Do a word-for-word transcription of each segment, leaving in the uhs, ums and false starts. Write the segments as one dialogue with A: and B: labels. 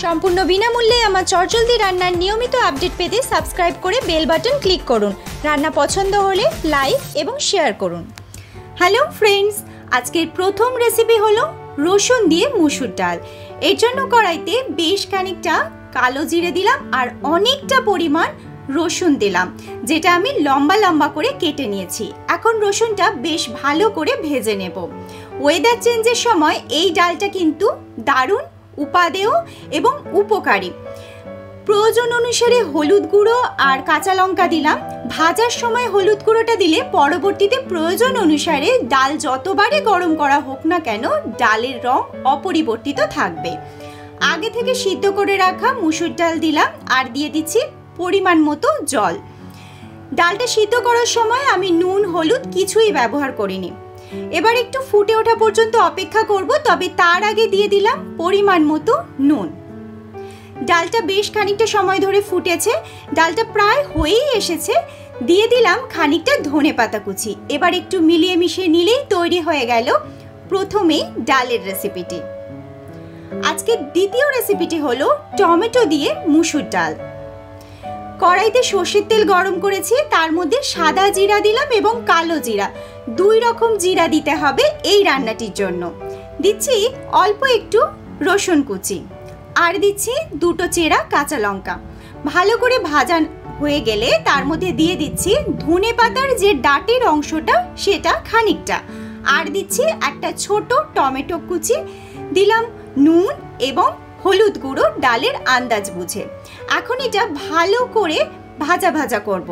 A: সম্পূর্ণ বিনামূল্যে আমার চটজলদি রান্নার নিয়মিত আপডেট পেতে সাবস্ক্রাইব করে বেল বাটন ক্লিক করুন। রান্না পছন্দ হলে লাইক এবং শেয়ার করুন। হ্যালো ফ্রেন্ডস, আজকের প্রথম রেসিপি হলো রসুন দিয়ে মুসুর ডাল। এর জন্য কড়াইতে বেশ খানিকটা কালো জিরে দিলাম আর অনেকটা পরিমাণ রসুন দিলাম, যেটা আমি লম্বা লম্বা করে কেটে নিয়েছি। এখন রসুনটা বেশ ভালো করে ভেজে নেব। ওয়েদার চেঞ্জের সময় এই ডালটা কিন্তু দারুণ উপাদেয় এবং উপকারী। প্রয়োজন অনুসারে হলুদ গুঁড়ো আর কাঁচা লঙ্কা দিলাম। ভাজার সময় হলুদ গুঁড়োটা দিলে পরবর্তীতে প্রয়োজন অনুসারে ডাল যতবারই গরম করা হোক না কেন ডালের রং অপরিবর্তিত থাকবে। আগে থেকে সিদ্ধ করে রাখা মুসুর ডাল দিলাম আর দিয়ে দিচ্ছি পরিমাণ মতো জল। ডালটা সিদ্ধ করার সময় আমি নুন হলুদ কিছুই ব্যবহার করিনি। এবার একটু ফুটে ওঠা পর্যন্ত অপেক্ষা করব, তবে তার আগে দিয়ে দিলাম পরিমাণ মতো নুন। ডালটা বেশ খানিকটা সময় ধরে ফুটেছে, ডালটা প্রায় হয়েই এসেছে। দিয়ে দিলাম খানিকটা ধনেপাতা কুচি। এবার একটু মিলিয়ে মিশিয়ে নিলেই তৈরি হয়ে গেল প্রথমেই ডালের রেসিপিটি। আজকের দ্বিতীয় রেসিপিটি হলো টমেটো দিয়ে মুসুর ডাল। কড়াইতে সর্ষের তেল গরম করেছি, তার মধ্যে সাদা জিরা দিলাম এবং কালো জিরা, দুই রকম জিরা দিতে হবে এই রান্নাটির জন্য। দিচ্ছি অল্প একটু রসুন কুচি আর দিচ্ছি দুটো চেরা কাঁচা লঙ্কা। ভালো করে ভাজা হয়ে গেলে তার মধ্যে দিয়ে দিচ্ছি ধনেপাতার যে ডাঁটের অংশটা সেটা খানিকটা, আর দিচ্ছি একটা ছোট টমেটো কুচি, দিলাম নুন এবং হলুদ গুঁড়ো ডালের আন্দাজ বুঝে। এখন এটা ভালো করে ভাজা ভাজা করব।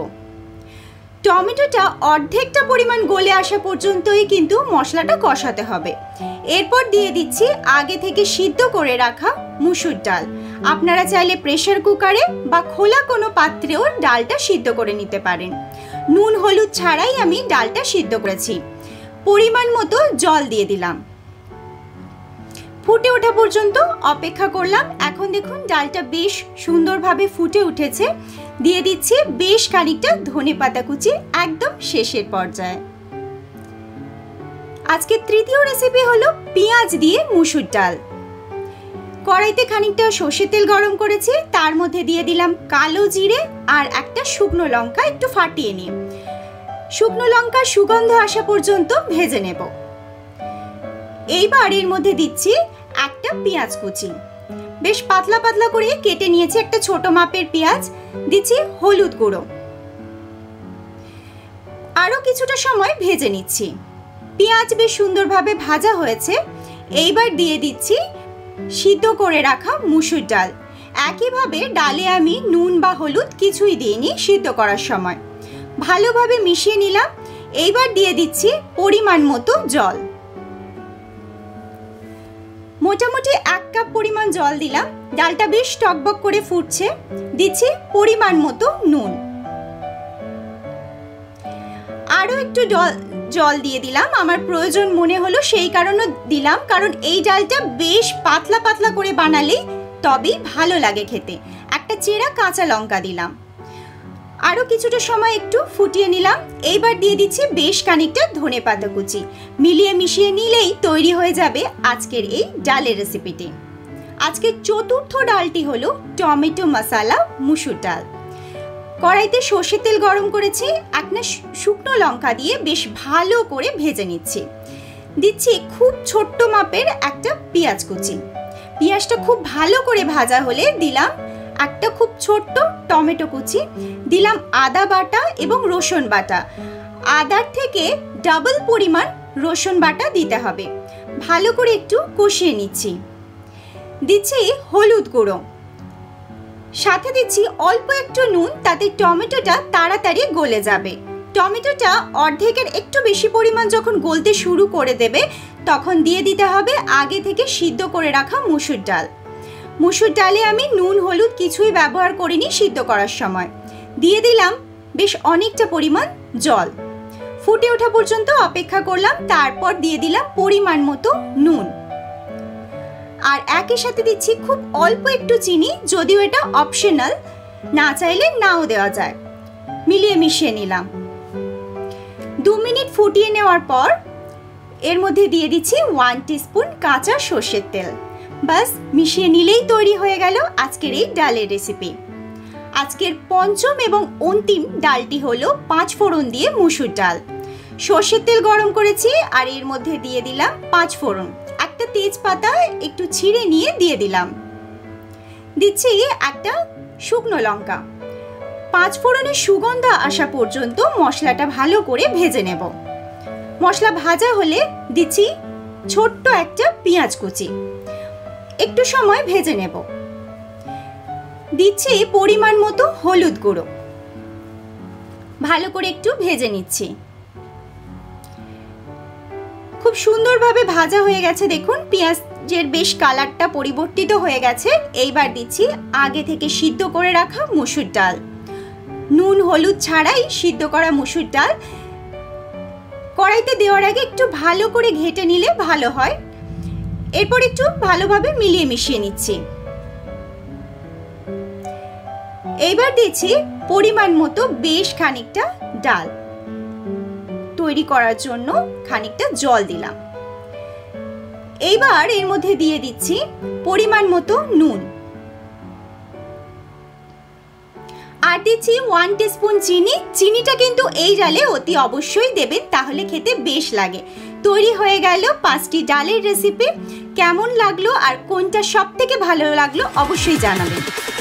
A: টমেটোটা অর্ধেকটা পরিমাণ গলে আসা পর্যন্তই কিন্তু মশলাটা কষাতে হবে। এরপর দিয়ে দিচ্ছি আগে থেকে সিদ্ধ করে রাখা মুসুর ডাল। আপনারা চাইলে প্রেসার কুকারে বা খোলা কোনো পাত্রেও ডালটা সিদ্ধ করে নিতে পারেন। নুন হলুদ ছাড়াই আমি ডালটা সিদ্ধ করেছি। পরিমাণ মতো জল দিয়ে দিলাম। ফুটে ওঠা পর্যন্ত অপেক্ষা করলাম। এখন দেখুন ডালটা বেশ সুন্দরভাবে ফুটে উঠেছে। দিয়ে দিচ্ছি বেশ খানিকটা ধনেপাতা কুচি একদম শেষের পর্যায়ে। আজকে তৃতীয় রেসিপি হলো পেঁয়াজ দিয়ে মুসুর ডাল। কড়াইতে খানিকটা সর্ষের তেল গরম করেছি, তার মধ্যে দিয়ে দিলাম কালো জিরে আর একটা শুকনো লঙ্কা একটু ফাটিয়ে নিয়ে। শুকনো লঙ্কার সুগন্ধ আসা পর্যন্ত ভেজে নেব। এইবার এর মধ্যে দিচ্ছি একটা পেঁয়াজ কুচি, বেশ পাতলা পাতলা করে কেটে নিয়েছি একটা ছোট মাপের পেঁয়াজ। দিচ্ছি হলুদ গুঁড়ো, আরো কিছুটা সময় ভেজে নিচ্ছি। পেঁয়াজ বেশ সুন্দরভাবে ভাজা হয়েছে। এইবার দিয়ে দিচ্ছি সিদ্ধ করে রাখা মুসুর ডাল। একইভাবে ডালে আমি নুন বা হলুদ কিছুই দিইনি সিদ্ধ করার সময়। ভালোভাবে মিশিয়ে নিলাম। এইবার দিয়ে দিচ্ছি পরিমাণ মতো জল। মোটামুটি এক কাপ পরিমাণ জল দিলাম। ডালটা বেশ টকবক করে ফুটছে। দিচ্ছি পরিমাণ মতো নুন। আরো একটু জল দিয়ে দিলাম, আমার প্রয়োজন মনে হলো সেই কারণে দিলাম, কারণ এই ডালটা বেশ পাতলা পাতলা করে বানালেই তবেই ভালো লাগে খেতে। একটা চেরা কাঁচা লঙ্কা দিলাম। আরো কিছুটা সময় একটু ফুটিয়ে নিলাম। এইবার দিয়ে দিচ্ছি বেশ খানিকটা ধনেপাতা কুচি। মিলিয়ে মিশিয়ে নিলেই তৈরি হয়ে যাবে আজকের এই ডালের রেসিপিটি। আজকের চতুর্থ ডালটি হলো টমেটো মশলা মুসুর ডাল। কড়াইতে সর্ষের তেল গরম করেছি, একটা শুকনো লঙ্কা দিয়ে বেশ ভালো করে ভেজে নিচ্ছি। দিচ্ছি খুব ছোট্ট মাপের একটা পেঁয়াজ কুচি। পেঁয়াজটা খুব ভালো করে ভাজা হলে দিলাম একটা খুব ছোট্ট টমেটো কুচি, দিলাম আদা বাটা এবং রসুন বাটা। আদার থেকে ডাবল পরিমাণ রসুন বাটা দিতে হবে। ভালো করে একটু কষিয়ে নিচ্ছি। দিচ্ছি হলুদ গুঁড়ো, সাথে দিচ্ছি অল্প একটু নুন, তাতে টমেটোটা তাড়াতাড়ি গলে যাবে। টমেটোটা অর্ধেকের একটু বেশি পরিমাণ যখন গলতে শুরু করে দেবে তখন দিয়ে দিতে হবে আগে থেকে সিদ্ধ করে রাখা মুসুর ডাল। মুসুর ডালে আমি নুন হলুদ কিছুই ব্যবহার করিনি সিদ্ধ করার সময়। দিয়ে দিলাম বেশ অনেকটা পরিমাণ জল। ফুটে ওঠা পর্যন্ত অপেক্ষা করলাম, তারপর দিয়ে দিলাম পরিমাণ মতো নুন। আর একই সাথে দিচ্ছি খুব অল্প একটু চিনি, যদিও এটা অপশনাল, না চাইলে নাও দেওয়া যায়। মিলিয়ে মিশিয়ে নিলাম। দু মিনিট ফুটিয়ে নেওয়ার পর এর মধ্যে দিয়ে দিচ্ছি ওয়ান টিস্পুন কাঁচা সর্ষের তেল। বাস মিশিয়ে নিলেই তৈরি হয়ে গেল আজকের এই ডালের রেসিপি। আজকের পঞ্চম এবং অন্তিম ডালটি হলো পাঁচ ফোড়ন দিয়ে মুসুর ডাল। সর্ষের তেল গরম করেছি আর এর মধ্যে দিয়ে দিলাম পাঁচ ফোড়ন, একটা তেজপাতা একটু ছিঁড়ে নিয়ে দিয়ে দিলাম, দিচ্ছি একটা শুকনো লঙ্কা। পাঁচ ফোড়নের সুগন্ধ আসা পর্যন্ত মশলাটা ভালো করে ভেজে নেব। মশলা ভাজা হলে দিচ্ছি ছোট্ট একটা পেঁয়াজ কুচি, একটু সময় ভেজে নেব। দিচ্ছি পরিমাণ মতো হলুদ গুঁড়ো, ভালো করে একটু ভেজে নিচ্ছি। খুব সুন্দরভাবে ভাজা হয়ে গেছে, দেখুন পেঁয়াজের বেশ কালারটা পরিবর্তিত হয়ে গেছে। এইবার দিচ্ছি আগে থেকে সিদ্ধ করে রাখা মুসুর ডাল। নুন হলুদ ছাড়াই সিদ্ধ করা মুসুর ডাল কড়াইতে দেওয়ার আগে একটু ভালো করে ঘেটে নিলে ভালো হয়। এরপর একটু ভালোভাবে মিলিয়ে মিশিয়ে নিচ্ছি। এইবার দিচ্ছি পরিমাণ মতো বেশ খানিকটা ডাল, তৈরি করার জন্য খানিকটা জল দিলাম। এইবার এর মধ্যে দিয়ে দিচ্ছি পরিমাণ মতো নুন, আর দিচ্ছি ওয়ান টিস্পুন চিনি। চিনিটা কিন্তু এই ডালে অতি অবশ্যই দেবেন, তাহলে খেতে বেশ লাগে। তৈরি হয়ে গেল পাঁচটি ডালের রেসিপি। কেমন লাগলো আর কোনটা সব থেকে ভালো লাগলো অবশ্যই জানাবেন।